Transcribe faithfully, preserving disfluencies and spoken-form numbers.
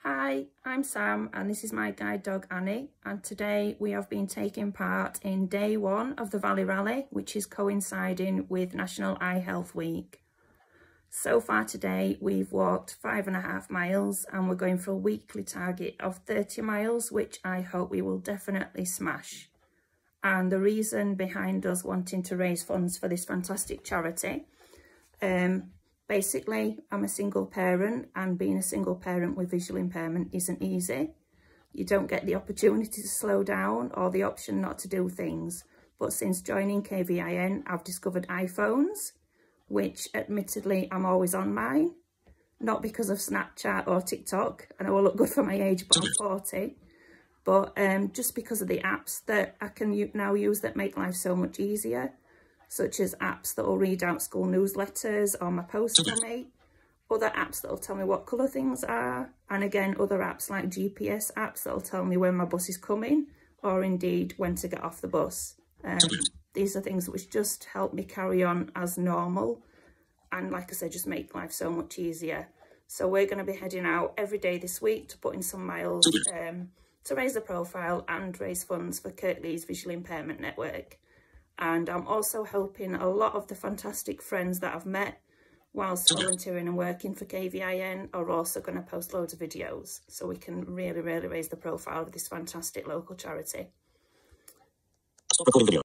Hi, I'm Sam and this is my guide dog Annie, and today we have been taking part in day one of the Valley Rally, which is coinciding with National Eye Health Week. So far today we've walked five and a half miles and we're going for a weekly target of thirty miles, which I hope we will definitely smash. And the reason behind us wanting to raise funds for this fantastic charity, um, basically, I'm a single parent, and being a single parent with visual impairment isn't easy. You don't get the opportunity to slow down or the option not to do things. But since joining K V I N, I've discovered iPhones, which admittedly I'm always on mine. Not because of Snapchat or TikTok, and I will look good for my age, but I'm forty. But um, just because of the apps that I can now use that make life so much easier, such as apps that will read out school newsletters or my post for me, other apps that will tell me what colour things are, and again other apps like G P S apps that will tell me when my bus is coming, or indeed when to get off the bus. Um, these are things which just help me carry on as normal, and like I said, just make life so much easier. So we're going to be heading out every day this week to put in some miles um, to raise the profile and raise funds for Kirklees Visual Impairment Network. And I'm also helping a lot of the fantastic friends that I've met whilst volunteering and working for K V I N are also going to post loads of videos, so we can really, really raise the profile of this fantastic local charity. Stop recording video.